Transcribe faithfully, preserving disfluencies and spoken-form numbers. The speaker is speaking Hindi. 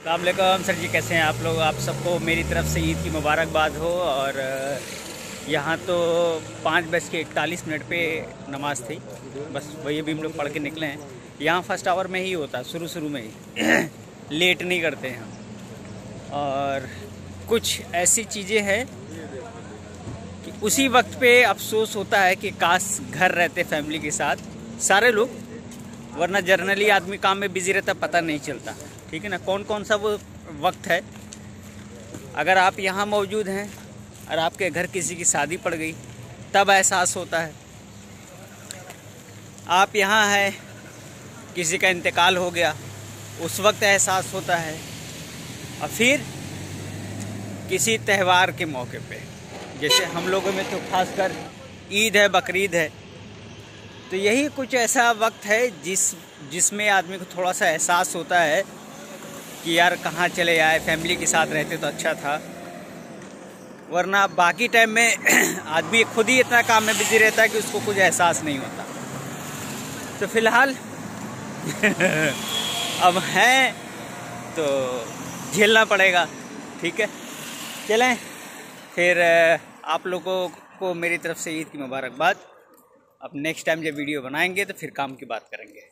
अस्सलामुअलैकुम सर जी, कैसे हैं आप लोग। आप सबको मेरी तरफ से ईद की मुबारकबाद हो। और यहाँ तो पाँच बज के इकतालीस मिनट पे नमाज़ थी, बस वही अभी हम लोग पढ़ के निकले हैं। यहाँ फर्स्ट आवर में ही होता है, शुरू शुरू में ही लेट नहीं करते हैं हम। और कुछ ऐसी चीज़ें हैं कि उसी वक्त पे अफसोस होता है कि काश घर रहते फैमिली के साथ सारे लोग, वरना जर्नली आदमी काम में बिजी रहता, पता नहीं चलता। ठीक है ना, कौन कौन सा वो वक्त है। अगर आप यहाँ मौजूद हैं और आपके घर किसी की शादी पड़ गई, तब एहसास होता है। आप यहाँ हैं, किसी का इंतकाल हो गया, उस वक्त एहसास होता है। और फिर किसी त्यौहार के मौके पे, जैसे हम लोगों में तो खासकर ईद है, बकरीद है, तो यही कुछ ऐसा वक्त है जिस जिसमें आदमी को थोड़ा सा एहसास होता है कि यार कहाँ चले आए, फैमिली के साथ रहते तो अच्छा था। वरना बाकी टाइम में आदमी खुद ही इतना काम में बिजी रहता है कि उसको कुछ एहसास नहीं होता। तो फिलहाल अब हैं तो झेलना पड़ेगा। ठीक है, चलें फिर। आप लोगों को मेरी तरफ से ईद की मुबारकबाद। अब नेक्स्ट टाइम जब वीडियो बनाएंगे तो फिर काम की बात करेंगे।